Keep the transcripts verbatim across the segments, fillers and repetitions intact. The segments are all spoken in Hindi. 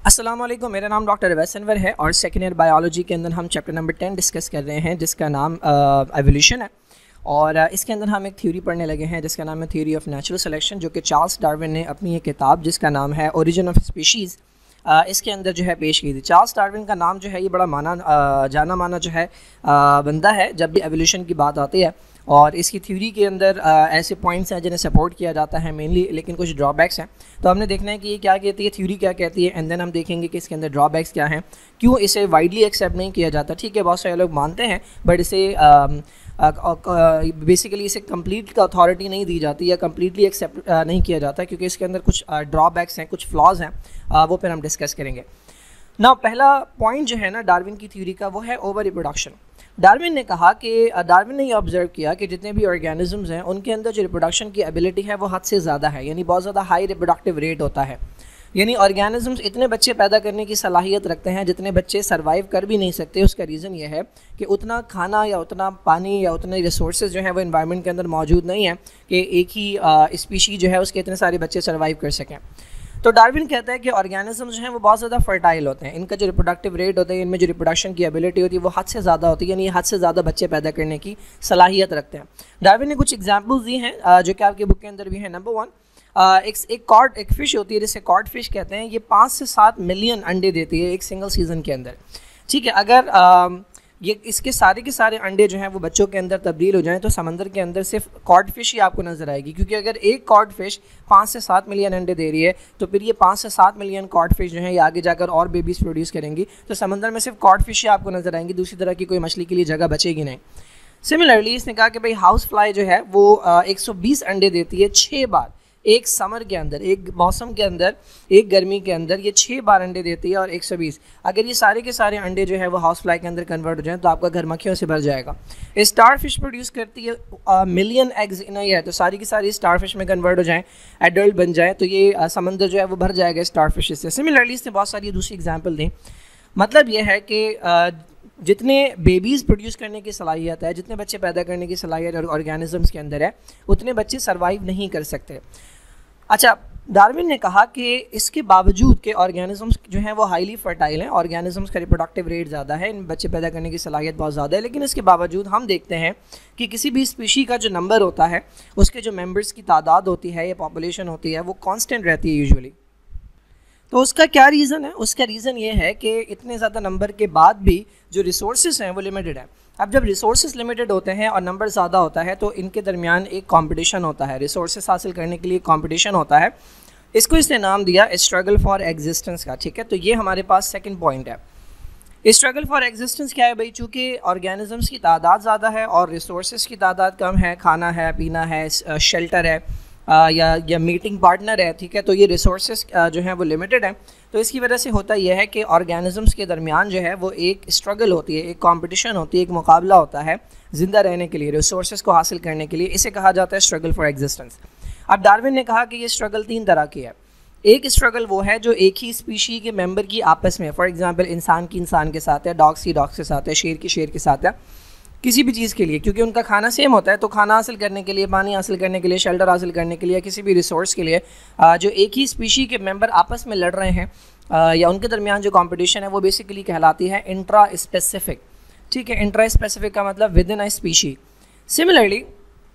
अस्सलाम वालेकुम, मेरा नाम डॉक्टर अवैस अनवर है और सेकेंड ईयर बायोलॉजी के अंदर हम चैप्टर नंबर टेन डिस्कस कर रहे हैं जिसका नाम एवोल्यूशन है। और uh, इसके अंदर हम एक थ्योरी पढ़ने लगे हैं जिसका नाम है थ्योरी ऑफ नेचुरल सिलेक्शन, जो कि चार्ल्स डार्विन ने अपनी एक किताब जिसका नाम है ओरिजिन ऑफ स्पीशीज़ uh, इसके अंदर जो है पेश की थी। चार्ल्स डार्विन का नाम जो है ये बड़ा माना uh, जाना माना जो है uh, बंदा है जब भी एवोल्यूशन की बात आती है। और इसकी थ्योरी के अंदर आ, ऐसे पॉइंट्स हैं जिन्हें सपोर्ट किया जाता है मेनली, लेकिन कुछ ड्रॉबैक्स हैं। तो हमने देखना है कि ये क्या कहती है, थ्योरी क्या कहती है, एंड देन हम देखेंगे कि इसके अंदर ड्रॉबैक्स क्या हैं, क्यों इसे वाइडली एक्सेप्ट नहीं किया जाता। ठीक है, बहुत सारे लोग मानते हैं बट इसे बेसिकली इसे कंप्लीट अथॉरिटी नहीं दी जाती या कम्प्लीटली एक्सेप्ट नहीं किया जाता, क्योंकि इसके अंदर कुछ ड्रॉबैक्स हैं, कुछ फ्लॉज हैं, आ, वो फिर हम डिस्कस करेंगे ना। पहला पॉइंट जो है ना डार्विन की थ्योरी का, वो है ओवर रिप्रोडक्शन। डार्विन ने कहा कि डार्विन ने ये ऑब्जर्व किया कि जितने भी ऑर्गेनिजम्स हैं उनके अंदर जो रिप्रोडक्शन की एबिलिटी है वो हद से ज़्यादा है, यानी बहुत ज़्यादा हाई रिप्रोडक्टिव रेट होता है। यानी ऑर्गेनिजम्स इतने बच्चे पैदा करने की सलाहियत रखते हैं जितने बच्चे सर्वाइव कर भी नहीं सकते। उसका रीज़न ये है कि उतना खाना या उतना पानी या उतने रिसोर्सेज जो है वो इन्वायरमेंट के अंदर मौजूद नहीं है कि एक ही स्पीशी जो है उसके इतने सारे बच्चे सर्वाइव कर सकें। तो डार्विन कहता है कि ऑर्गेनिजम्स जो हैं वो बहुत ज़्यादा फर्टाइल होते हैं, इनका जो रिप्रोडक्टिव रेट होता है, इनमें जो रिप्रोडक्शन की एबिलिटी होती है वो हद से ज़्यादा होती है, यानी हद से ज़्यादा बच्चे पैदा करने की सलाहियत रखते हैं। डार्विन ने कुछ एग्जांपल्स दी हैं जो कि आपकी बुक के अंदर भी हैं। नंबर वन, एक एक कॉड एक फ़िश होती है जिसे कॉड फिश कहते हैं। ये पाँच से सात मिलियन अंडे देती है एक सिंगल सीज़न के अंदर। ठीक है, अगर आ, ये इसके सारे के सारे अंडे जो हैं वो बच्चों के अंदर तब्दील हो जाएं तो समंदर के अंदर सिर्फ कॉड फिश ही आपको नज़र आएगी, क्योंकि अगर एक कॉड फिश पाँच से सात मिलियन अंडे दे रही है तो फिर ये पाँच से सात मिलियन कॉड फिश जो हैं ये आगे जाकर और बेबीज़ प्रोड्यूस करेंगी, तो समंदर में सिर्फ कॉड फिश ही आपको नज़र आएंगी, दूसरी तरह की कोई मछली के लिए जगह बचेगी नहीं। सिमिलरली इसने कहा कि भाई हाउस फ्लाई जो है वो एक सौ बीस अंडे देती है छः बार एक समर के अंदर, एक मौसम के अंदर, एक गर्मी के अंदर ये छः बार अंडे देती है और एक सौ बीस। अगर ये सारे के सारे अंडे जो है वो हाउस फ्लाई के अंदर कन्वर्ट हो जाएं तो आपका घर मक्खियों से भर जाएगा। स्टार फिश प्रोड्यूस करती है million eggs in a year, तो सारी की सारी स्टार फिश में कन्वर्ट हो जाएं, एडल्ट बन जाए तो ये uh, समंदर जो है वो भर जाएगा स्टार फिश से। सिमिलरली इसने बहुत सारी दूसरी एग्जाम्पल दी। मतलब ये है कि uh, जितने बेबीज़ प्रोड्यूस करने की सलाहियत है, जितने बच्चे पैदा करने की सलाहियत ऑर्गेनिजम्स के अंदर है, उतने बच्चे सर्वाइव नहीं कर सकते। अच्छा, डार्विन ने कहा कि इसके बावजूद कि ऑर्गेनिजम्स जो हैं वो हाईली फर्टाइल हैं, ऑर्गेनिजम्स का रिप्रोडक्टिव रेट ज़्यादा है, इन बच्चे पैदा करने की सलाहियत बहुत ज़्यादा है, लेकिन इसके बावजूद हम देखते हैं कि किसी भी स्पीशी का जो नंबर होता है, उसके जो मेंबर्स की तादाद होती है या पॉपुलेशन होती है वो कांस्टेंट रहती है यूजुअली। तो उसका क्या रीज़न है? उसका रीज़न ये है कि इतने ज़्यादा नंबर के बाद भी जो रिसोर्सेज हैं वो लिमिटेड है। अब जब रिसोर्सेज लिमिटेड होते हैं और नंबर ज़्यादा होता है तो इनके दरमियान एक कंपटीशन होता है, रिसोर्सेज हासिल करने के लिए कंपटीशन होता है। इसको इसने नाम दिया स्ट्रगल फॉर एग्जिस्टेंस का। ठीक है, तो ये हमारे पास सेकंड पॉइंट है। स्ट्रगल फॉर एग्जिस्टेंस क्या है भाई? चूँकि ऑर्गेनिजम्स की तादाद ज़्यादा है और रिसोर्सेज की तादाद कम है, खाना है, पीना है, शेल्टर है, आ, या या मीटिंग पार्टनर है, ठीक है, तो ये रिसोर्सेज जो हैं वो लिमिटेड हैं। तो इसकी वजह से होता यह है कि ऑर्गेनिजम्स के दरमियान जो है वो एक स्ट्रगल होती है, एक कंपटीशन होती है, एक मुकाबला होता है ज़िंदा रहने के लिए, रिसोर्सेज को हासिल करने के लिए। इसे कहा जाता है स्ट्रगल फॉर एग्जिस्टेंस। अब डार्विन ने कहा कि ये स्ट्रगल तीन तरह की है। एक स्ट्रगल वो है जो एक ही स्पीशी के मेंबर की आपस में, फॉर एग्जांपल इंसान की इंसान के साथ है, डॉग्स की डॉग्स के साथ है, शेर की शेर के साथ है, किसी भी चीज़ के लिए, क्योंकि उनका खाना सेम होता है, तो खाना हासिल करने के लिए, पानी हासिल करने के लिए, शेल्टर हासिल करने के लिए, किसी भी रिसोर्स के लिए जो एक ही स्पीशी के मेंबर आपस में लड़ रहे हैं या उनके दरमियान जो कंपटीशन है वो बेसिकली कहलाती है इंट्रा स्पेसिफिक। ठीक है, इंट्रा स्पेसिफिक का मतलब within a species. Similarly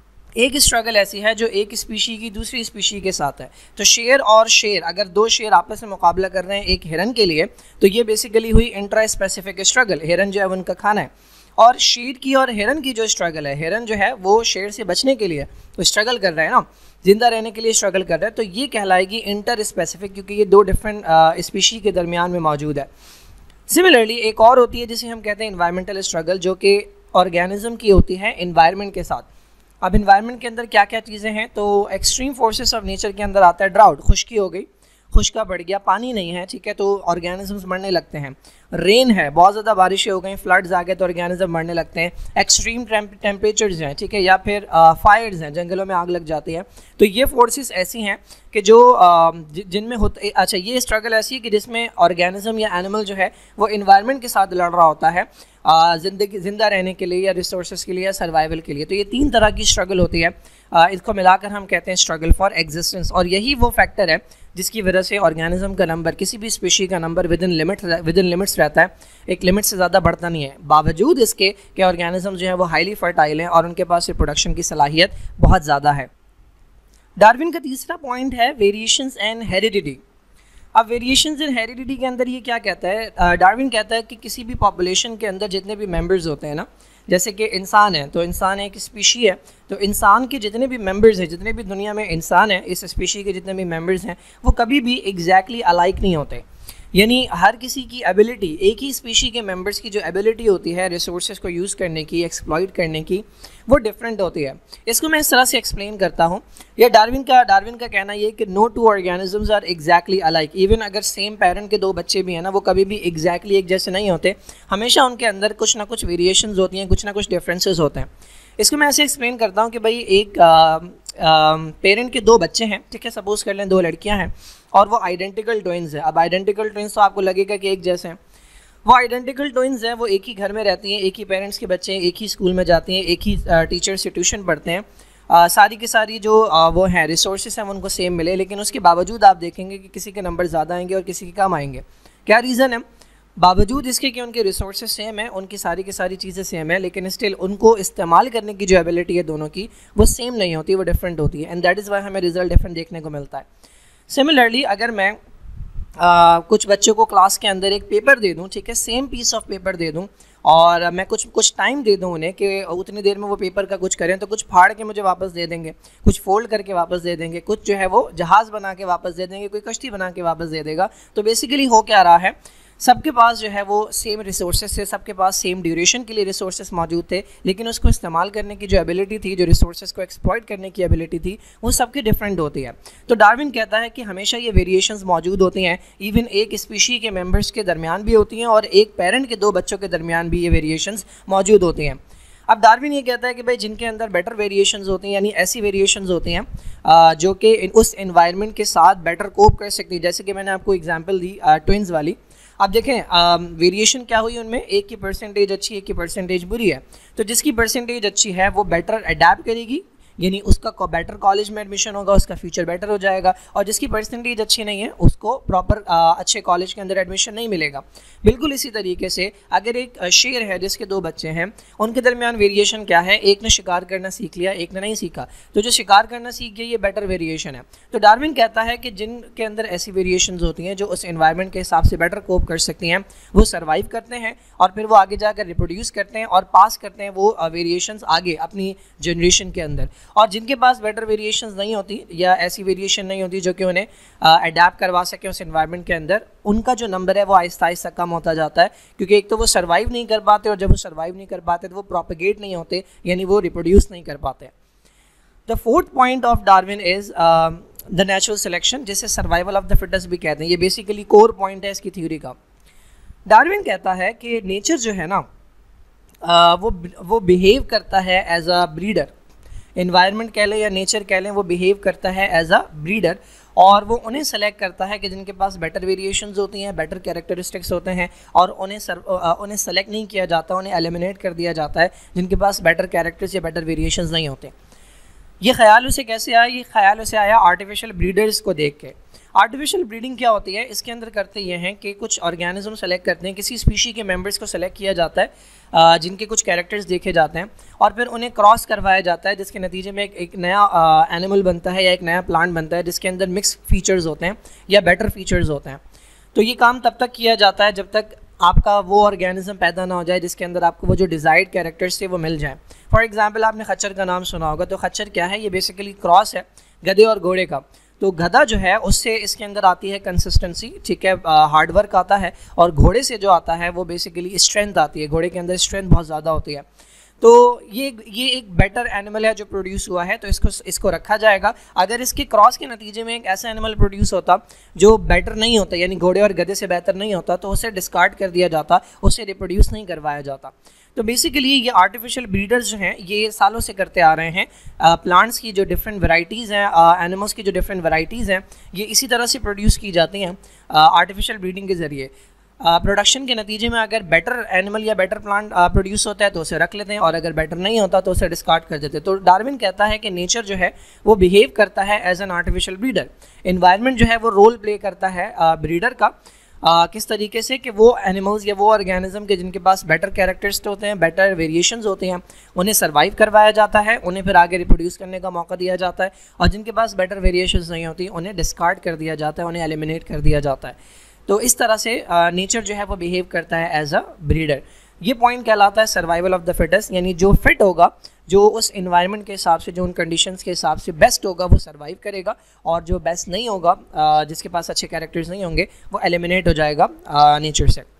एक स्ट्रगल ऐसी है जो एक स्पीशी की दूसरी स्पीशी के साथ है। तो शेर और शेर, अगर दो शेर आपस में मुकाबला कर रहे हैं एक हिरन के लिए, तो ये बेसिकली हुई इंट्रा स्पेसिफिक स्ट्रगल। हिरन जो है उनका खाना है, और शेर की और हिरन की जो स्ट्रगल है, हिरन जो है वो शेर से बचने के लिए तो स्ट्रगल कर रहा है ना, जिंदा रहने के लिए स्ट्रगल कर रहा है, तो ये कहलाएगी इंटर स्पेसिफिक, क्योंकि ये दो डिफरेंट स्पीशी के दरमियान में मौजूद है। सिमिलरली एक और होती है जिसे हम कहते हैं इन्वायरमेंटल स्ट्रगल, जो कि ऑर्गेनिज्म की होती है इन्वायरमेंट के साथ। अब इन्वायरमेंट के अंदर क्या क्या चीज़ें हैं? तो एक्सट्रीम फोर्सेस ऑफ नेचर के अंदर आता है ड्राउट, खुश्की हो गई, खुश्का बढ़ गया, पानी नहीं है, ठीक है, तो ऑर्गेनिजम्स मरने लगते हैं। रेन है, बहुत ज़्यादा बारिशें हो गई, फ्लड्स आ गए तो ऑर्गेनिज्म मरने लगते हैं। एक्सट्रीम टेम्परेचर्स हैं, ठीक है, या फिर फायर्स हैं, जंगलों में आग लग जाती है। तो ये फोर्सेस ऐसी हैं कि जो जिनमें होते, अच्छा ये स्ट्रगल ऐसी है कि जिसमें ऑर्गेनिज्म या एनिमल जो है वो इन्वायरमेंट के साथ लड़ रहा होता है ज़िंदगी ज़िंदा रहने के लिए या रिसोर्सेज के लिए या सर्वाइवल के लिए। तो ये तीन तरह की स्ट्रगल होती है, इसको मिलाकर हम कहते हैं स्ट्रगल फॉर एग्जिस्टेंस। और यही वो फैक्टर है जिसकी वजह से ऑर्गेनिज्म का नंबर, किसी भी स्पीशी का number within limit within limits रहता है, एक लिमिट से ज़्यादा बढ़ता नहीं है, बावजूद इसके कि ऑर्गेनिज्म जो है वो हाईली फर्टाइल हैं और उनके पास रिप्रोडक्शन की सलाहियत बहुत ज़्यादा है। डार्विन का तीसरा पॉइंट है वेरिएशंस एंड हेरिडिटी। अब वेरिएशंस इन हेरिडिटी के अंदर ये क्या कहता है, डार्विन कहता है कि किसी भी पॉपुलेशन के अंदर जितने भी मेंबर्स होते हैं ना, जैसे कि इंसान है, तो इंसान एक स्पीशी है, तो इंसान के जितने भी मेंबर्स हैं, जितने भी दुनिया में इंसान हैं, इस स्पीशी के जितने भी मेंबर्स हैं, वो कभी भी एग्जैक्टली अलाइक नहीं होते। यानी हर किसी की एबिलिटी, एक ही स्पीशी के मेंबर्स की जो एबिलिटी होती है रिसोर्सेज को यूज़ करने की, एक्सप्लॉइट करने की, वो डिफरेंट होती है। इसको मैं इस तरह से एक्सप्लेन करता हूँ। यह डार्विन का डार्विन का कहना ये है कि no two organisms are exactly alike. Even अगर सेम पेरेंट के दो बच्चे भी हैं ना, वो कभी भी एग्जैक्टली एक जैसे नहीं होते, हमेशा उनके अंदर कुछ ना कुछ वेरिएशंस होती हैं, कुछ ना कुछ डिफरेंसेस होते हैं। इसको मैं ऐसे एक्सप्लेन करता हूँ कि भाई एक पेरेंट के दो बच्चे हैं, ठीक है, सपोज कर लें दो लड़कियाँ हैं और वो आइडेंटिकल ट्विन्स हैं। अब आइडेंटिकल ट्विन्स तो आपको लगेगा कि एक जैसे हैं, वो आइडेंटिकल ट्विन्स हैं, वो एक ही घर में रहती हैं, एक ही पेरेंट्स के बच्चे हैं, एक ही स्कूल में जाती हैं, एक ही टीचर से ट्यूशन पढ़ते हैं, आ, सारी की सारी जो आ, वो हैं रिसोर्सेज हैं वो उनको सेम मिले, लेकिन उसके बावजूद आप देखेंगे कि किसी के नंबर ज़्यादा आएंगे और किसी के कम आएंगे। क्या रीज़न है? बावजूद इसके कि उनके रिसोर्सेज सेम है, उनकी सारी की सारी चीज़ें सेम है, लेकिन स्टिल उनको इस्तेमाल करने की जो एबिलिटी है दोनों की, वो सेम नहीं होती, वो डिफरेंट होती है, एंड दैट इज़ वाई हमें रिजल्ट डिफरेंट देखने को मिलता है। सिमिलरली अगर मैं आ, कुछ बच्चों को क्लास के अंदर एक पेपर दे दूं, ठीक है, सेम पीस ऑफ पेपर दे दूं, और मैं कुछ कुछ टाइम दे दूं उन्हें कि उतनी देर में वो पेपर का कुछ करें, तो कुछ फाड़ के मुझे वापस दे देंगे, कुछ फोल्ड करके वापस दे देंगे, कुछ जो है वो जहाज़ बना के वापस दे देंगे, कोई कश्ती बना के वापस दे देगा। तो बेसिकली हो क्या रहा है, सबके पास जो है वो सेम रिसोर्सेज थे, सबके पास सेम ड्यूरेशन के लिए रिसोर्सेज मौजूद थे, लेकिन उसको इस्तेमाल करने की जो एबिलिटी थी, जो रिसोर्सेज को एक्सप्लॉइट करने की एबिलिटी थी, वो सबकी डिफरेंट होती है। तो डार्विन कहता है कि हमेशा ये वेरिएशंस मौजूद होती हैं, इवन एक स्पीशी के मेंबर्स के दरमियान भी होती हैं और एक पेरेंट के दो बच्चों के दरमियान भी ये वेरिएशंस मौजूद होती हैं। अब डार्विन ये कहता है कि भाई जिनके अंदर बेटर वेरिएशंस होती हैं, यानी ऐसी वेरिएशंस होती हैं जो कि उस एनवायरनमेंट के साथ बेटर कोप कर सकती है, जैसे कि मैंने आपको एग्जांपल दी ट्विन्स वाली। अब देखें वेरिएशन क्या हुई उनमें, एक की परसेंटेज अच्छी, एक की परसेंटेज बुरी है, तो जिसकी परसेंटेज अच्छी है वो बेटर अडेप्ट करेगी, यानी उसका बेटर कॉलेज में एडमिशन होगा, उसका फ्यूचर बेटर हो जाएगा, और जिसकी परसेंटेज अच्छी नहीं है उसको प्रॉपर अच्छे कॉलेज के अंदर एडमिशन नहीं मिलेगा। बिल्कुल इसी तरीके से अगर एक शेर है जिसके दो बच्चे हैं, उनके दरमियान वेरिएशन क्या है, एक ने शिकार करना सीख लिया, एक ने नहीं सीखा, तो जो शिकार करना सीख गया ये बेटर वेरिएशन है। तो डार्विन कहता है कि जिनके अंदर ऐसी वेरिएशंस होती हैं जो उस एनवायरनमेंट के हिसाब से बेटर कोप कर सकती हैं, वो सर्वाइव करते हैं और फिर वो आगे जाकर रिप्रोड्यूस करते हैं और पास करते हैं वो वेरिएशंस आगे अपनी जनरेशन के अंदर। और जिनके पास बेटर वेरिएशंस नहीं होती या ऐसी वेरिएशन नहीं होती जो कि उन्हें अडेप्ट करवा सके उस एनवायरनमेंट के अंदर, उनका जो नंबर है वो आहिस्ता आहिस्ता कम होता जाता है, क्योंकि एक तो वो सर्वाइव नहीं कर पाते, और जब वो सर्वाइव नहीं कर पाते तो वो प्रोपेगेट नहीं होते, यानी वो रिप्रोड्यूस नहीं कर पाते। The fourth point of Darwin is the natural selection, जिसे सर्वाइवल ऑफ द फिटेस्ट भी कहते हैं। ये बेसिकली कोर पॉइंट है इसकी थ्योरी का। डार्विन कहता है कि नेचर जो है ना uh, वो वो बिहेव करता है एज अ ब्रीडर, एनवायरनमेंट कह लें या नेचर कह लें, वो बिहेव करता है एज अ ब्रीडर, और वो उन्हें सेलेक्ट करता है कि जिनके पास बेटर वेरिएशंस होती हैं, बेटर कैरेक्टरिस्टिक्स होते हैं, और उन्हें सर, उन्हें सेलेक्ट नहीं किया जाता, उन्हें एलिमिनेट कर दिया जाता है जिनके पास बेटर कैरेक्टर्स या बेटर वेरिएशंस नहीं होते। ये ख्याल उसे कैसे आया? ये ख्याल उसे आया आर्टिफिशियल ब्रीडर्स को देख के। आर्टिफिशियल ब्रीडिंग क्या होती है? इसके अंदर करते ये हैं कि कुछ ऑर्गेनिज्म सेलेक्ट करते हैं, किसी स्पीशी के मेंबर्स को सेलेक्ट किया जाता है जिनके कुछ कैरेक्टर्स देखे जाते हैं, और फिर उन्हें क्रॉस करवाया जाता है, जिसके नतीजे में एक, एक नया एनिमल बनता है या एक नया प्लांट बनता है जिसके अंदर मिक्स फीचर्स होते हैं या बेटर फीचर्स होते हैं। तो ये काम तब तक किया जाता है जब तक आपका वो ऑर्गेनिज्म पैदा ना हो जाए जिसके अंदर आपको वो जो डिज़ायर्ड कैरेक्टर्स थे वो मिल जाए। फॉर एग्जांपल आपने खच्चर का नाम सुना होगा, तो खच्चर क्या है? ये बेसिकली क्रॉस है गधे और घोड़े का। तो गधा जो है उससे इसके अंदर आती है कंसिस्टेंसी, ठीक है, हार्ड वर्क आता है, और घोड़े से जो आता है वो बेसिकली स्ट्रेंथ आती है, घोड़े के अंदर स्ट्रेंथ बहुत ज़्यादा होती है। तो ये ये एक बेटर एनिमल है जो प्रोड्यूस हुआ है, तो इसको इसको रखा जाएगा। अगर इसके क्रॉस के नतीजे में एक ऐसा एनिमल प्रोड्यूस होता जो बेटर नहीं होता, यानी घोड़े और गधे से बेहतर नहीं होता, तो उसे डिस्कार्ड कर दिया जाता, उसे रिप्रोड्यूस नहीं करवाया जाता। तो बेसिकली ये आर्टिफिशियल ब्रीडर्स जो हैं ये सालों से करते आ रहे हैं। प्लांट्स की जो डिफरेंट वैरायटीज़ हैं, एनिमल्स की जो डिफरेंट वैरायटीज़ हैं, ये इसी तरह से प्रोड्यूस की जाती हैं आर्टिफिशियल ब्रीडिंग के ज़रिए। प्रोडक्शन के नतीजे में अगर बेटर एनिमल या बेटर प्लांट प्रोड्यूस होता है तो उसे रख लेते हैं, और अगर बेटर नहीं होता तो उसे डिस्कार्ड कर देते हैं। तो डार्विन कहता है कि नेचर जो है वो बिहेव करता है as an artificial breeder. Environment जो है वो रोल प्ले करता है ब्रीडर का, आ, किस तरीके से कि वो एनिमल्स या वो ऑर्गेनिज्म के जिनके पास बेटर कैरेक्टर्स होते हैं, बेटर वेरिएशंस होते हैं, उन्हें सर्वाइव करवाया जाता है, उन्हें फिर आगे रिप्रोड्यूस करने का मौका दिया जाता है, और जिनके पास बेटर वेरिएशंस नहीं होती उन्हें डिस्कार्ड कर दिया जाता है, उन्हें एलिमिनेट कर दिया जाता है। तो इस तरह से नेचर जो है वो बिहेव करता है एज अ ब्रीडर। ये पॉइंट कहलाता है सर्वाइवल ऑफ द फिटेस्ट, यानी जो फिट होगा, जो उस इन्वायरमेंट के हिसाब से, जो उन कंडीशंस के हिसाब से बेस्ट होगा वो सर्वाइव करेगा, और जो बेस्ट नहीं होगा, जिसके पास अच्छे कैरेक्टर्स नहीं होंगे, वो एलिमिनेट हो जाएगा नेचर से।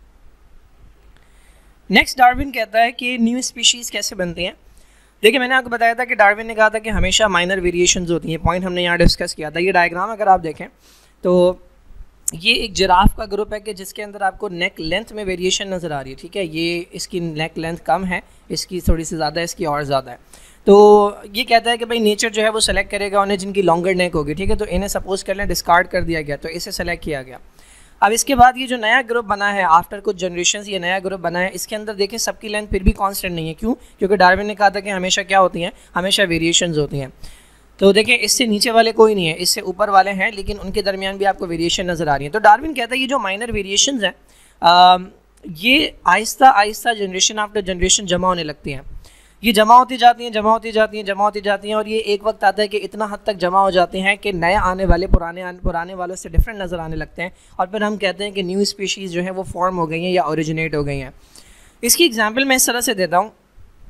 नेक्स्ट डार्विन कहता है कि न्यू स्पीशीज़ कैसे बनती हैं। देखिए, मैंने आपको बताया था कि डार्विन ने कहा था कि हमेशा माइनर वेरिएशंस होती हैं, पॉइंट हमने यहाँ डिस्कस किया था। ये डायग्राम अगर आप देखें तो ये एक जिराफ का ग्रुप है कि जिसके अंदर आपको नेक लेंथ में वेरिएशन नज़र आ रही है, ठीक है। ये इसकी नेक लेंथ कम है, इसकी थोड़ी सी ज़्यादा है, इसकी और ज़्यादा है। तो ये कहता है कि भाई नेचर जो है वो सेलेक्ट करेगा उन्हें जिनकी लॉन्गर नेक होगी, ठीक है। तो इन्हें सपोज कर लें डिस्कार्ड कर दिया गया, तो इसे सेलेक्ट किया गया। अब इसके बाद ये जो नया ग्रुप बना है, आफ्टर कुछ जनरेशन ये नया ग्रुप बना है, इसके अंदर देखें सबकी लेंथ फिर भी कांस्टेंट नहीं है। क्यों? क्योंकि डार्विन ने कहा था कि हमेशा क्या होती हैं, हमेशा वेरिएशंस होती हैं। तो देखें, इससे नीचे वाले कोई नहीं है, इससे ऊपर वाले हैं, लेकिन उनके दरमियान भी आपको वेरिएशन नज़र आ रही है। तो डार्विन कहता है ये जो माइनर वेरिएशंस हैं ये Aahista Aahista generation after generation जमा होने लगती हैं। ये जमा होती जाती हैं, जमा होती जाती हैं, जमा होती जाती हैं, और ये एक वक्त आता है कि इतना हद तक जमा हो जाते हैं कि नए आने वाले पुराने आने पुराने वालों से डिफरेंट नज़र आने लगते हैं, और फिर हम कहते हैं कि न्यू स्पीशीज़ जो है वो फॉर्म हो गई हैं या ओरिजिनेट हो गई हैं। इसकी एग्जाम्पल मैं इस तरह से देता हूँ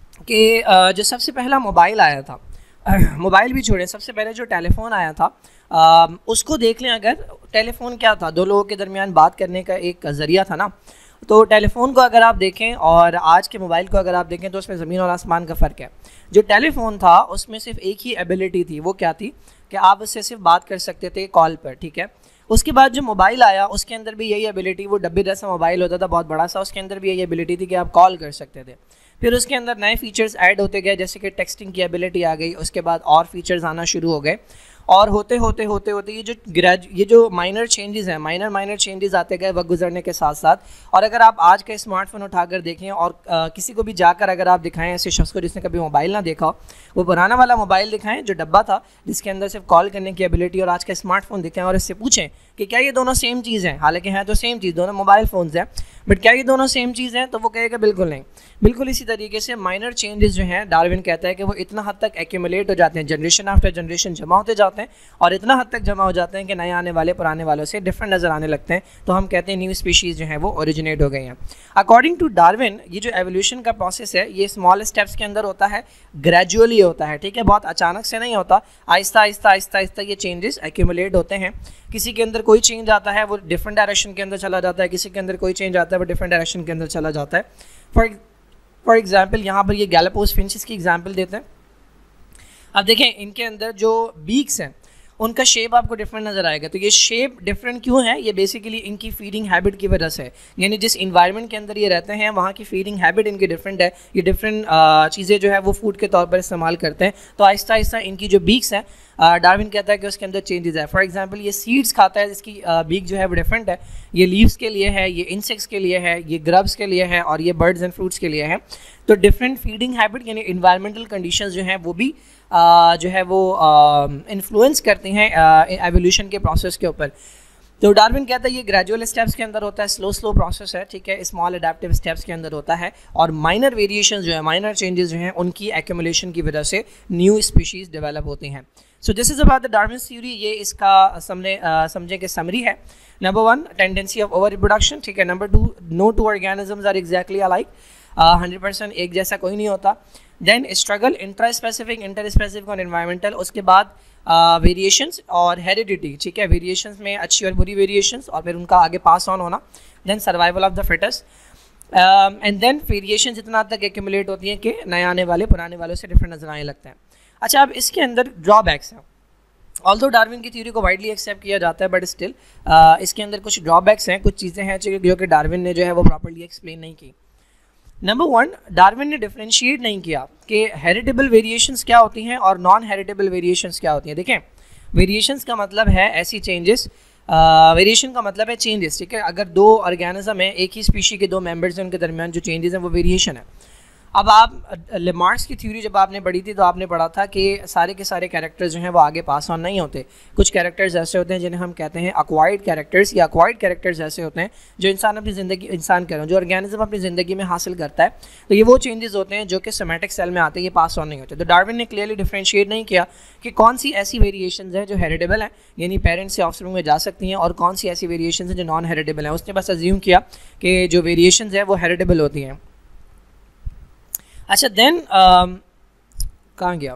कि जो सबसे पहला मोबाइल आया था, मोबाइल भी छोड़ें, सबसे पहले जो टेलीफोन आया था आ, उसको देख लें। अगर टेलीफोन क्या था, दो लोगों के दरमियान बात करने का एक ज़रिया था ना। तो टेलीफोन को अगर आप देखें और आज के मोबाइल को अगर आप देखें तो उसमें ज़मीन और आसमान का फ़र्क है। जो टेलीफोन था उसमें सिर्फ एक ही एबिलिटी थी, वो क्या थी कि आप उससे सिर्फ बात कर सकते थे कॉल पर, ठीक है। उसके बाद जो मोबाइल आया उसके अंदर भी यही एबिलिटी, वो डब्बे जैसा मोबाइल होता था बहुत बड़ा सा, उसके अंदर भी यही एबिलिटी थी कि आप कॉल कर सकते थे। फिर उसके अंदर नए फीचर्स ऐड होते गए, जैसे कि टेक्सटिंग की एबिलिटी आ गई, उसके बाद और फीचर्स आना शुरू हो गए, और होते होते होते होते ये जो ग्रेज ये जो माइनर चेंजेस हैं, माइनर माइनर चेंजेस आते गए वक्त गुजरने के साथ साथ। और अगर आप आज का स्मार्टफोन उठाकर देखें और आ, किसी को भी जाकर अगर आप दिखाएं ऐसे शख्स को जिसने कभी मोबाइल ना देखा हो, वो पुराना वाला मोबाइल दिखाएं जो डब्बा था जिसके अंदर सिर्फ कॉल करने की एबिलिटी, और आज का स्मार्टफोन दिखाएं और इससे पूछें कि क्या ये दोनों सेम चीज़ हैं। हालांकि हैं तो सेम चीज़, दोनों मोबाइल फ़ोन्स हैं, बट क्या ये दोनों सेम चीज़ हैं, तो वो कहेगा बिल्कुल नहीं। बिल्कुल इसी तरीके से माइनर चेंजेस जो हैं, डार्विन कहता है कि वो इतना हद तक एक्यूमुलेट हो जाते हैं, जनरेशन आफ्टर जनरेशन जमा होते जाते हैं, और इतना हद तक जमा हो जाते हैं कि नए आने वाले पुराने वालों से डिफरेंट नज़र आने लगते हैं। तो हम कहते हैं न्यू स्पीशीज़ जो हैं वो ओरिजिनेट हो गई हैं। अकॉर्डिंग टू डार्विन ये जो एवोल्यूशन का प्रोसेस है ये स्मॉल स्टेप्स के अंदर होता है, ग्रेजुअली होता है, ठीक है। बहुत अचानक से नहीं होता, आहिस्ता आहिस्ता आहिस्ता आहिस्ता ये चेंजेस एक्यूमुलेट होते हैं। किसी के अंदर कोई चेंज आता है वो डिफरेंट डायरेक्शन के अंदर चला जाता है, किसी के अंदर कोई चेंज आता है वो डिफरेंट डायरेक्शन के अंदर चला जाता है। फॉर फॉर एग्जाम्पल यहाँ पर ये गैलापागोस फिंचेस की एग्जाम्पल देते हैं। अब देखें इनके अंदर जो बीक्स हैं उनका शेप आपको डिफरेंट नज़र आएगा। तो ये शेप डिफरेंट क्यों है? ये बेसिकली इनकी फीडिंग हैबिट की वजह से है, यानी जिस इन्वायरमेंट के अंदर ये रहते हैं वहाँ की फीडिंग हैबिट इनकी डिफरेंट है। ये डिफरेंट चीज़ें जो है वो फूड के तौर पर इस्तेमाल करते हैं, तो आहिस्ता आहिस्ता इनकी जो बीक्स हैं, डार्विन कहता है कि उसके अंदर चेंजेस है। फॉर एग्जांपल ये सीड्स खाता है जिसकी बीक जो है वो डिफरेंट है, ये लीव्स के लिए है, ये इंसेक्ट्स के लिए है, ये ग्रब्स के लिए है, और ये बर्ड्स एंड फ्रूट्स के लिए है। तो डिफरेंट फीडिंग हैबिट यानी इन्वायरमेंटल कंडीशंस जो हैं वो भी आ, जो है वो इन्फ्लुएंस करती हैं एवोल्यूशन के प्रोसेस के ऊपर। तो डार्विन कहता है ये ग्रेजुअल स्टेप्स के अंदर होता है, स्लो स्लो प्रोसेस है, ठीक है, स्मॉल अडेप्टिव स्टेप्स के अंदर होता है, और माइनर वेरिएशंस जो है, माइनर चेंजेस जो हैं उनकी एक्यूमुलेशन की वजह से न्यू स्पीशीज़ डेवलप होती हैं। So this is about the Darwin theory. ये इसका समझे समझे के समरी है। Number one, tendency of over reproduction, ठीक है। Number two, no two organisms are exactly alike, hundred percent एक जैसा कोई नहीं होता। Then struggle, intra specific, inter specific और एनवायरमेंटल। उसके बाद वेरिएशंस uh, और हेरिडिटी, ठीक है, वेरिएशंस में अच्छी और बुरी वेरिएशंस और फिर उनका आगे पास ऑन होना। Then survival of the fittest, and then variations इतना तक एक्यूमुलेट होती हैं कि नए आने वाले पुराने वालों से डिफरेंट नजर आने लगते हैं। अच्छा, अब इसके अंदर ड्रॉबैक्स हैं। ऑल्दो डार्विन की थ्योरी को वाइडली एक्सेप्ट किया जाता है, बट स्टिल uh, इसके अंदर कुछ ड्रॉबैक्स हैं, कुछ चीज़ें हैं जो कि डार्विन ने जो है वो प्रॉपर्ली एक्सप्लेन नहीं की। नंबर वन, डार्विन ने डिफरेंशिएट नहीं किया कि हेरिटेबल वेरिएशंस क्या होती हैं और नॉन हेरिटेबल वेरिएशंस क्या होती हैं। देखें, वेरिएशंस का मतलब है ऐसी चेंजेस वेरिएशन का मतलब है चेंजेस, ठीक है। अगर दो ऑर्गेनिज्म है, एक ही स्पीशी के दो मेंबर्स हैं, उनके दरमियान जो चेंजेस हैं वो वेरिएशन है। अब आप लेमार्क्स की थ्योरी जब आपने पढ़ी थी तो आपने पढ़ा था कि सारे के सारे कैरेक्टर्स जो हैं वो आगे पास ऑन नहीं होते। कुछ कैरेक्टर्स ऐसे होते हैं जिन्हें हम कहते हैं अक्वायर्ड कैरेक्टर्स, या अक्वायर्ड कैरेक्टर्स ऐसे होते हैं जो इंसान अपनी ज़िंदगी इंसान कह रहा हूँ जो ऑर्गेनिज्म अपनी ज़िंदगी में हासिल करता है, तो ये वो चेंजेस होते हैं जो कि सोमैटिक सेल में आते हैं, ये पास ऑन नहीं होते। तो डार्विन ने क्लियरली डिफरेंशिएट नहीं किया कि कौन सी ऐसी वेरिएशंस हैं जो हेरिडेबल हैं, यानी पेरेंट्स से ऑफस्प्रिंग में जा सकती हैं, और कौन सी ऐसी वेरिएशंस हैं जो नॉन हेरिडेबल हैं। उसने बस अज्यूम किया कि जो वेरिएशंस हैं वो हेरिडेबल होती हैं। अच्छा, देन कहाँ गया?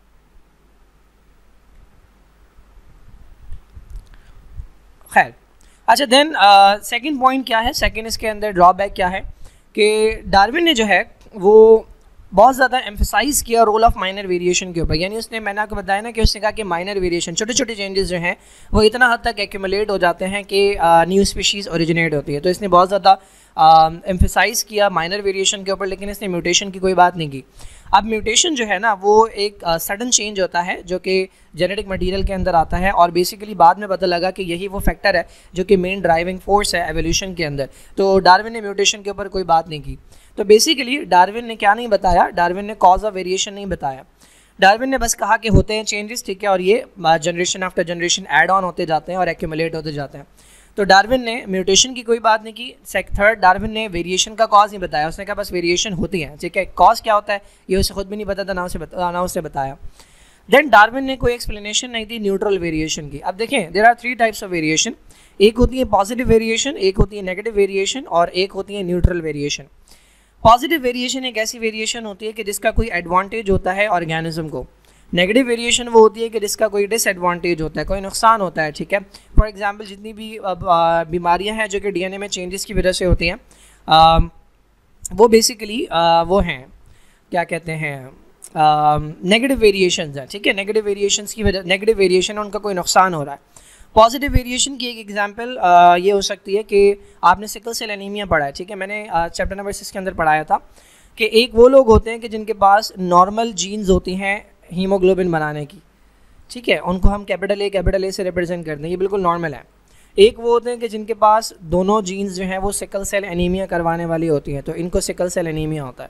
खैर, अच्छा देन सेकंड पॉइंट क्या है, सेकंड इसके अंदर ड्रॉबैक क्या है कि डार्विन ने जो है वो बहुत ज़्यादा एम्फसाइज़ किया रोल ऑफ माइनर वेरिएशन के ऊपर। यानी उसने, मैंने आपको बताया ना कि उसने कहा कि माइनर वेरिएशन, छोटे छोटे चेंजेस जो हैं वो इतना हद तक एक्यूमुलेट हो जाते हैं कि न्यू स्पीशीज़ ओरिजिनेट होती है। तो इसने बहुत ज़्यादा एम्फसाइज़ किया माइनर वेरिएशन के ऊपर, लेकिन इसने म्यूटेशन की कोई बात नहीं की। अब म्यूटेशन जो है ना वो एक सडन uh, चेंज होता है जो कि जेनेटिक मटेरियल के अंदर आता है, और बेसिकली बाद में पता लगा कि यही वो फैक्टर है जो कि मेन ड्राइविंग फोर्स है एवोल्यूशन के अंदर। तो डार्विन ने म्यूटेशन के ऊपर कोई बात नहीं की। तो बेसिकली डार्विन ने क्या नहीं बताया, डार्विन ने कॉज ऑफ वेरिएशन नहीं बताया। डार्विन ने बस कहा कि होते हैं चेंजेस, ठीक है, और ये generation after generation add on होते जाते हैं और एक्यूमुलेट होते जाते हैं। तो डार्विन ने म्यूटेशन की कोई बात नहीं की। थर्ड, डार्विन ने वेरिएशन का कॉज नहीं बताया। उसने कहा बस वेरिएशन होती है, ठीक है, कॉज क्या होता है ये उसे खुद भी नहीं पता था, ना उसे बता, ना उसे बताया। देन डार्विन ने कोई एक्सप्लेनेशन नहीं दी न्यूट्रल वेरिएशन की। अब देखें, there are three types of variation. एक होती है पॉजिटिव वेरिएशन, एक होती है नेगेटिव वेरिएशन, और एक होती है न्यूट्रल वेरिएशन। पॉजिटिव वेरिएशन एक ऐसी वेरिएशन होती है कि जिसका कोई एडवांटेज होता है ऑर्गेनिज्म को। नेगेटिव वेरिएशन वो होती है कि जिसका कोई डिसएडवांटेज होता है, कोई नुकसान होता है, ठीक है। फॉर एग्जांपल, जितनी भी बीमारियां हैं जो कि डीएनए में चेंजेस की वजह से होती हैं, आ, वो बेसिकली वो हैं, क्या कहते हैं, नेगेटिव वेरिएशंस हैं, ठीक है। नेगेटिव वेरिएशंस की वजह, नेगेटिव वेरिएशन उनका कोई नुकसान हो रहा है। पॉजिटिव वेरिएशन की एक एग्जांपल ये हो सकती है कि आपने सिकल सेल एनीमिया पढ़ा है, ठीक है, मैंने चैप्टर नंबर सिक्स के अंदर पढ़ाया था कि एक वो लोग होते हैं कि जिनके पास नॉर्मल जीन्स होती हैं हीमोग्लोबिन बनाने की, ठीक है, उनको हम कैपिटल ए कैपिटल ए से रिप्रेजेंट करते हैं, ये बिल्कुल नॉर्मल है। एक वो होते हैं कि जिनके पास दोनों जीन्स जो हैं वो सिकल सेल एनीमिया करवाने वाली होती हैं, तो इनको सिकल सेल एनीमिया होता है।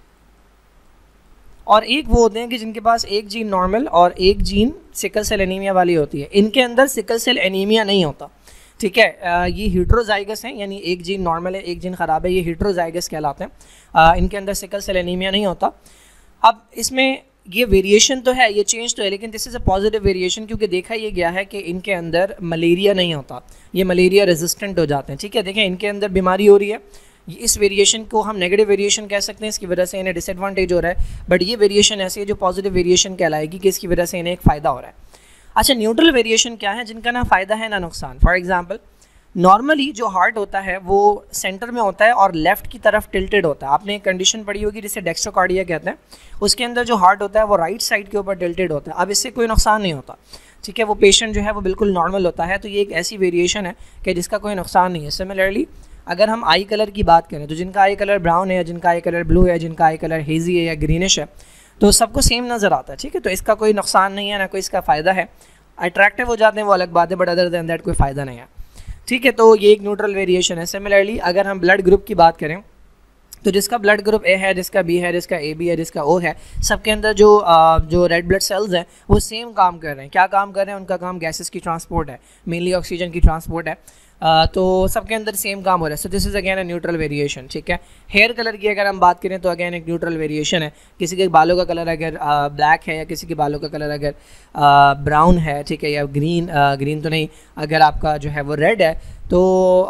और एक वो होते हैं कि जिनके पास एक जीन नॉर्मल और एक जीन सिकल सेल एनीमिया वाली होती है, इनके अंदर सिकल सेल एनीमिया नहीं होता, ठीक है। ये हीट्रोजाइगस हैं, यानी एक जीन नॉर्मल है एक जीन ख़राब है, ये हीट्रोजाइगस कहलाते हैं। इनके अंदर सिकल सेल एनीमिया नहीं होता। अब इसमें ये वेरिएशन तो है, ये चेंज तो है, लेकिन this is a positive variation, क्योंकि देखा ये गया है कि इनके अंदर मलेरिया नहीं होता, ये मलेरिया रेजिस्टेंट हो जाते हैं, ठीक है। देखें, इनके अंदर बीमारी हो रही है, इस वेरिएशन को हम नेगेटिव वेरिएशन कह सकते हैं, इसकी वजह से इन्हें डिसएडवांटेज हो रहा है, बट ये वेरिएशन ऐसी है जो पॉजिटिव वेरिएशन कहलाएगी कि इसकी वजह से इन्हें एक फ़ायदा हो रहा है। अच्छा, न्यूट्रल वेरिएशन क्या है, जिनका ना फ़ायदा है ना नुकसान। फॉर एग्जांपल, नॉर्मली जो हार्ट होता है वो सेंटर में होता है और लेफ़्ट की तरफ टिल्टेड होता है। आपने एक कंडीशन पढ़ी होगी जिसे डेक्स्ट्रोकार्डिया कहते हैं, उसके अंदर जो हार्ट होता है वो राइट साइड के ऊपर टिल्टेड होता है। अब इससे कोई नुकसान नहीं होता, ठीक है, वो पेशेंट जो है वो बिल्कुल नॉर्मल होता है। तो ये एक ऐसी वेरिएशन है कि जिसका कोई नुकसान नहीं है। सिमिलरली, अगर हम आई कलर की बात करें तो जिनका आई कलर ब्राउन है, या जिनका आई कलर ब्लू है, जिनका आई कलर हेजी है या ग्रीनिश है, तो सबको सेम नज़र आता है, ठीक है। तो इसका कोई नुकसान नहीं है, ना कोई इसका फ़ायदा है। अट्रैक्टिव हो जाते हैं वो अलग बात है, बट अदर देन दैट कोई फ़ायदा नहीं है, ठीक है। तो ये एक न्यूट्रल वेरिएशन है। सिमिलरली, अगर हम ब्लड ग्रुप की बात करें तो जिसका ब्लड ग्रुप ए है, जिसका बी है, जिसका ए बी है, जिसका ओ है, सबके अंदर जो जो रेड ब्लड सेल्स हैं वो सेम काम कर रहे हैं। क्या काम कर रहे हैं? उनका काम गैसेस की ट्रांसपोर्ट है, मेनली ऑक्सीजन की ट्रांसपोर्ट है। Uh, तो सबके अंदर सेम काम हो रहा है। So this is again a neutral variation, ठीक है। हेयर कलर की अगर हम बात करें तो अगेन एक न्यूट्रल वेरिएशन है। किसी के बालों का कलर अगर ब्लैक uh, है, या किसी के बालों का कलर अगर ब्राउन uh, है, ठीक है, या ग्रीन ग्रीन uh, तो नहीं, अगर आपका जो है वो रेड है तो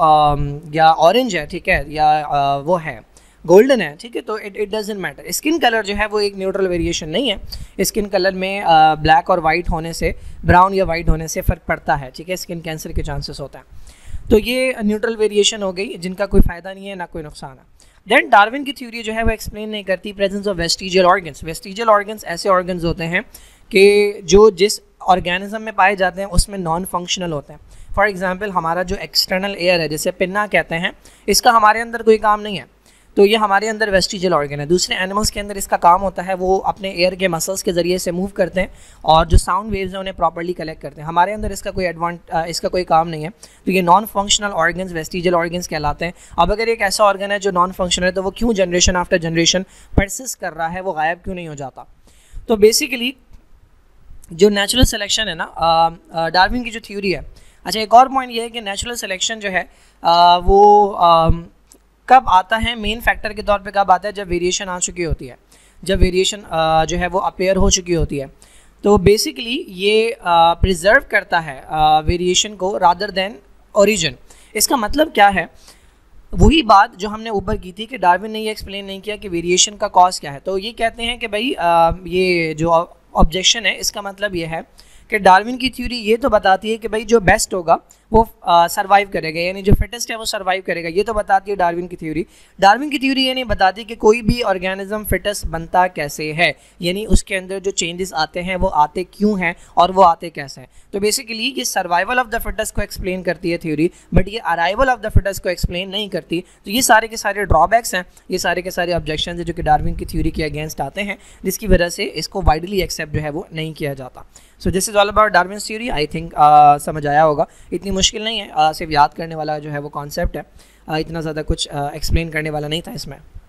uh, या ऑरेंज है, ठीक है, या uh, वो है गोल्डन है, ठीक है। तो it it doesn't matter. Skin colour जो है वो एक न्यूट्रल वेरिएशन नहीं है। स्किन कलर में ब्लैक uh, और वाइट होने से, ब्राउन या वाइट होने से फ़र्क पड़ता है, ठीक है। स्किन कैंसर के चांसेस होता है। तो ये न्यूट्रल वेरिएशन हो गई जिनका कोई फ़ायदा नहीं है ना कोई नुकसान है। देन डार्विन की थ्योरी जो है वो एक्सप्लेन नहीं करती presence of vestigial organs. Vestigial organs ऐसे ऑर्गन्स होते हैं कि जो जिस ऑर्गेनिज्म में पाए जाते हैं उसमें नॉन फंक्शनल होते हैं। फॉर एग्जांपल, हमारा जो एक्सटर्नल एयर है, जिसे पिन्ना कहते हैं, इसका हमारे अंदर कोई काम नहीं है। तो ये हमारे अंदर वेस्टिजियल ऑर्गन है। दूसरे एनिमल्स के अंदर इसका काम होता है वो अपने एयर के मसल्स के ज़रिए से मूव करते हैं और जो साउंड वेव्स हैं उन्हें प्रॉपर्ली कलेक्ट करते हैं। हमारे अंदर इसका कोई एडवांट इसका कोई काम नहीं है, तो ये non functional organs vestigial organs कहलाते हैं। अब अगर एक ऐसा ऑर्गन है जो नॉन फंक्शनल है तो वो क्यों जनरेशन आफ्टर जनरेशन परसिस्ट कर रहा है, वो गायब क्यों नहीं हो जाता? तो बेसिकली जो नेचुरल सिलेक्शन है ना, डार्विन की जो थ्योरी है। अच्छा, एक और पॉइंट ये है कि नेचुरल सिलेक्शन जो है आ, वो आ, कब आता है, मेन फैक्टर के तौर पे कब आता है, जब वेरिएशन आ चुकी होती है, जब वेरिएशन जो है वो अपेयर हो चुकी होती है। तो बेसिकली ये प्रिजर्व करता है वेरिएशन को रादर देन ओरिजिन। इसका मतलब क्या है? वही बात जो हमने ऊपर की थी कि डार्विन ने ये एक्सप्लेन नहीं किया कि वेरिएशन का कॉज क्या है। तो ये कहते हैं कि भाई आ, ये जो ऑब्जेक्शन है इसका मतलब ये है कि डार्विन की थ्योरी ये तो बताती है कि भाई जो बेस्ट होगा वो सरवाइव करेगा, यानी जो फिटेस्ट है वो सरवाइव करेगा, ये तो बताती है डार्विन की थ्योरी। डार्विन की थ्योरी ये नहीं बताती कि कोई भी ऑर्गेनिज्म फिटेस्ट बनता कैसे है, यानी उसके अंदर जो चेंजेस आते हैं वो आते क्यों हैं और वो आते कैसे हैं। तो बेसिकली ये सर्वाइवल ऑफ द फिटेस्ट को एक्सप्लेन करती है थ्योरी, बट ये अराइवल ऑफ द फिटेस्ट को एक्सप्लेन नहीं करती। तो ये सारे के सारे ड्रॉबैक्स हैं, ये सारे के सारे ऑब्जेक्शन हैं जो कि डार्विन की थ्योरी के अगेंस्ट आते हैं, जिसकी वजह से इसको वाइडली एक्सेप्ट जो है वो नहीं किया जाता। So this is all about Darwin's theory. I think समझ आया होगा, इतनी मुश्किल नहीं है, uh, सिर्फ याद करने वाला जो है वो कॉन्सेप्ट है, uh, इतना ज़्यादा कुछ एक्सप्लेन uh, करने वाला नहीं था इसमें।